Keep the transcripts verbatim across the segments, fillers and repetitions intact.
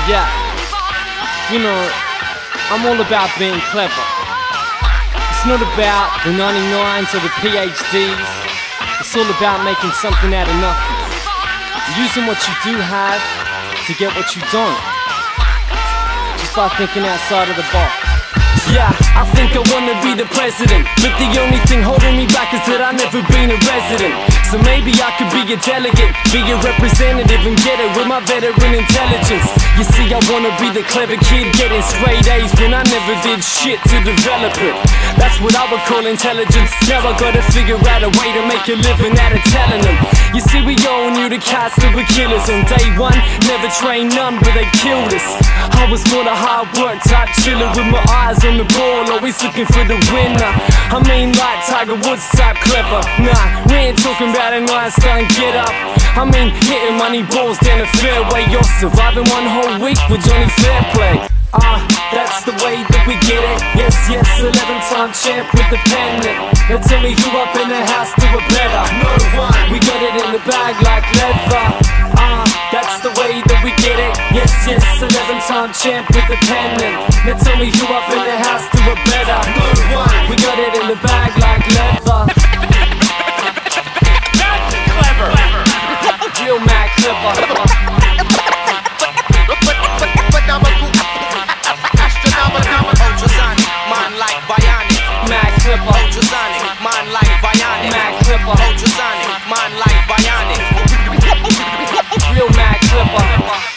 Yeah, you know, I'm all about being clever. It's not about the ninety-nines or the P H Ds. It's all about making something out of nothing. Using what you do have to get what you don't. Just by thinking outside of the box. Yeah, I think I wanna be the president, but the only thing holding me back is that I've never been a resident. So maybe I could be a delegate, be a representative and get it with my veteran intelligence. You see, I wanna be the clever kid getting straight A's when I never did shit to develop it. That's what I would call intelligence. Now I gotta figure out a way to make a living out of telling them. You see, we all knew the cats that were killers on day one. Never trained none, but they killed us. I was more the hard work type, chiller with my eyes on the ball, always looking for the winner. I mean like Tiger Woods type clever. Nah, we ain't talking about an Einstein get up. I mean hitting money balls down the fairway. You're surviving one whole week with Johnny Fairplay. Ah, uh, that's the way that we get it. Yes, yes, eleven time champ with the pennant. Now tell me who up in the house do it better. No one. We got it in the bag like leather. Ah, uh, that's the way that we get it. Yes, yes, eleven time champ with the pennant. Now tell me who up in the house do it better. No one. We got it in the bag like leather. That's clever. Real mad clever. Ultrasonic, mind like bionic. Mad clipper. Ultrasonic, mind like bionic. Mad clipper. Ultrasonic, mind like bionic. Real mad clipper.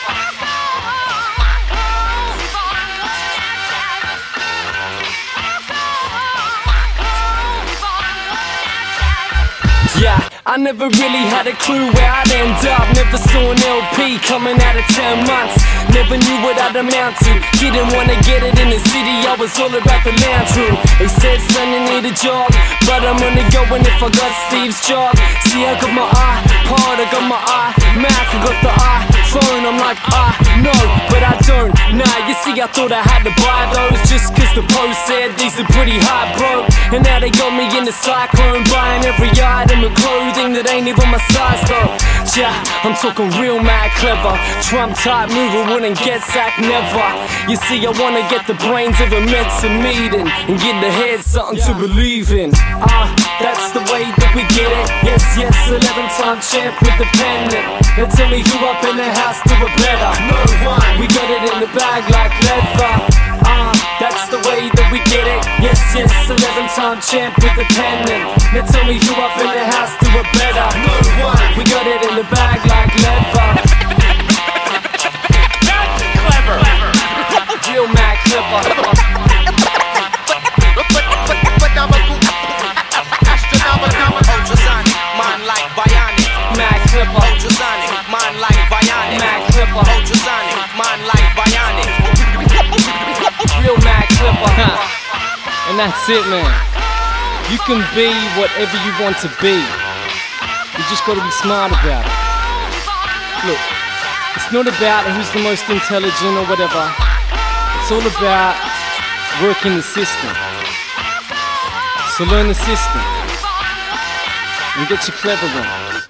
Yeah, I never really had a clue where I'd end up. Never saw an L P coming out of ten months. Never knew what I'd amount to. Didn't wanna get it in the city, I was all about the lounge room. They said, son, you need a job, but I'm only going if I got Steve's job. See, I got my iPod, I got my iMac, I got the iPhone. I'm like, I know, but I don't. Nah, you see, I thought I had to buy those just cause the post said these are pretty hot, bro. And now they got me in the cyclone, buying every item of clothing that ain't even my size though. Yeah, I'm talking real mad clever. Trump type mover wouldn't get sacked never. You see, I wanna get the brains of a Mensa meeting and give the head something to believe in. Ah, uh, that's the way that we get it. Yes, yes, eleven time champ with the pennant. Now tell me who up in the house do it better. No one. We got it in the bag like leather. Ah, uh, that's the way that we get it. Yes, yes, eleven time champ with the pennant. Now tell me who up in the house do it better. No one. We got it in the bag like leather. That's clever. Real mad clever. Ultrasonic, mind like bionic. Mad clipper. Ultrasonic, mind like bionic. Mad clipper. Ultrasonic, mind like bionic. Real mad clipper. And that's it, man. You can be whatever you want to be. You just gotta be smart about it. Look, it's not about who's the most intelligent or whatever. It's all about working the system. So learn the system and get your clever one.